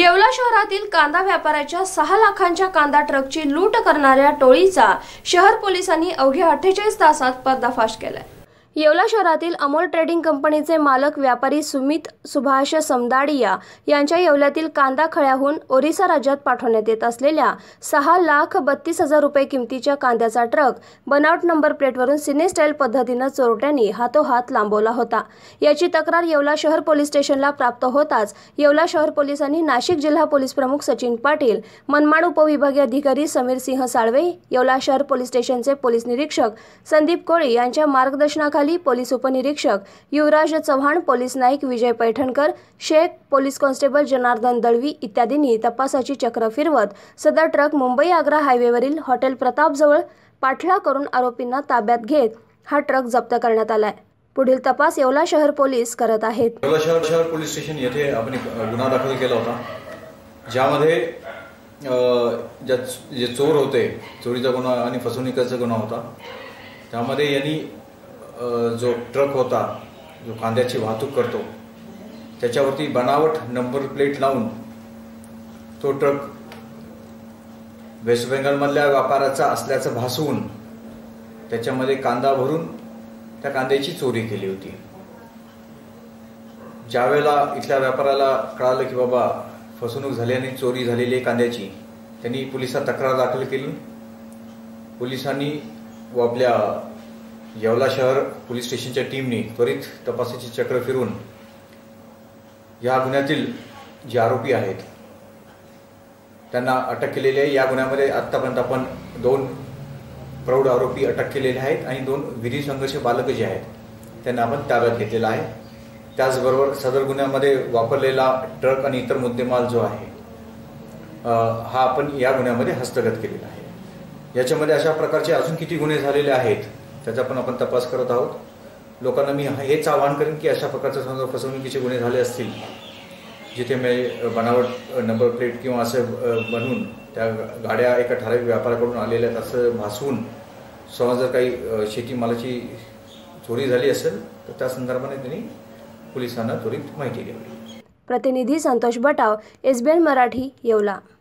येवला शहरातील कांदा व्यापाऱ्याच्या 6 लाखांच्या कांदा ट्रकची लूट करणाऱ्या टोळीचा शहर पोलिसांनी अवघ्या 48 तासात पर्दाफाश केलाय। येवला शहरातील अमोल ट्रेडिंग कंपनीचे मालक व्यापारी सुमित सुभाष समदाडिया यांच्या येवल्यातील कांदा खळ्याहून ओरिसा राज्यात पाठवण्यात येत असलेल्या 6,32,000 रुपये किमतीच्या कांद्याचा ट्रक बनावट नंबर प्लेटवरून सिने स्टाईल पद्धतीने चोरट्यांनी हातोहात लांबवला होता। याची तक्रार येवला शहर पोलीस स्टेशनला प्राप्त होताच येवला शहर पोलिसांनी नाशिक जिल्हा पोलीस प्रमुख सचिन पाटील, मनमाड उपविभागीय अधिकारी समीर सिंह साळवे, येवला शहर पोलीस स्टेशनचे पोलीस निरीक्षक संदीप कोळी यांच्या मार्गदर्शनाखाली पोलीस उपनिरीक्षक Yuvraj Chavan, police Naik Vijay Paithankar, Shaikh, police constable Janardan Dalvi इत्यादींनी तपासाची चक्र फिरवत सदर ट्रक मुंबई आग्रा हायवेवरील हॉटेल प्रताप जवळ पाठला करून आरोपींना ताब्यात घेत हा ट्रक जप्त करण्यात आलाय। पुढील तपास येवला शहर पोलीस करत आहेत। येवला शहर पोलीस स्टेशन येथे आपण गुन्हा दाखल केला होता, ज्यामध्ये जे चोर होते, चोरीचा गुन्हा आणि फसवणुकीचा गुन्हा होता। त्यामध्ये यांनी जो ट्रक होता, जो कांद्याची वाहतूक करतो, त्याच्यावरती बनावट नंबर प्लेट लावून तो ट्रक वेस्ट बेंगॉलमधल्या व्यापाराचा असल्याचं भासवून त्याच्यामध्ये कांदा भरून त्या कांद्याची चोरी केली होती। ज्यावेळेला इथल्या व्यापाऱ्याला कळालं की बाबा फसवणूक झाली आणि चोरी झालेली आहे कांद्याची, त्यांनी पोलिसात तक्रार दाखल केली। पोलिसांनी व आपल्या येवला शहर पोलीस स्टेशनच्या टीमने त्वरित तपासाची चक्र फिरवून या गुन्ह्यातील जे आरोपी आहेत त्यांना अटक केलेली आहे। या गुन्ह्यामध्ये आतापर्यंत आपण 2 प्रौढ आरोपी अटक केलेले आहेत आणि 2 विधी संघर्ष बालक जे आहेत त्यांना आपण ताब्यात घेतलेला आहे। त्याचबरोबर सदर गुन्ह्यामध्ये वापरलेला ट्रक आणि इतर मुद्देमाल जो आहे हा आपण या गुन्ह्यामध्ये हस्तगत केलेला आहे। याच्यामध्ये अशा प्रकारचे अजून किती गुन्हे झालेले आहेत त्याचा पण आपण तपास करत आहोत। लोकांना मी हेच आवाहन करेन की अशा प्रकारचे समजा फसवणुकीचे गुन्हे झाले असतील, जिथे मी बनावट नंबर प्लेट किंवा असं बनवून त्या गाड्या एका ठराविक व्यापाऱ्याकडून आलेल्या आहेत असं भासवून समजा जर काही शेतीमालाची चोरी झाली असेल तर त्या संदर्भाने त्यांनी पोलिसांना त्वरित माहिती द्यावी। प्रतिनिधी संतोष बटाव, SBN मराठी, येवला।